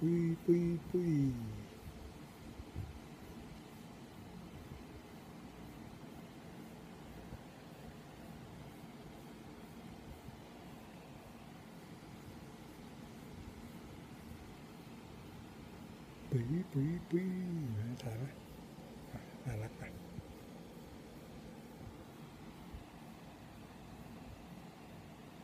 ปุยปุยปุยปุยปุยปุยถ่ายไหมน่ารักอ่ะ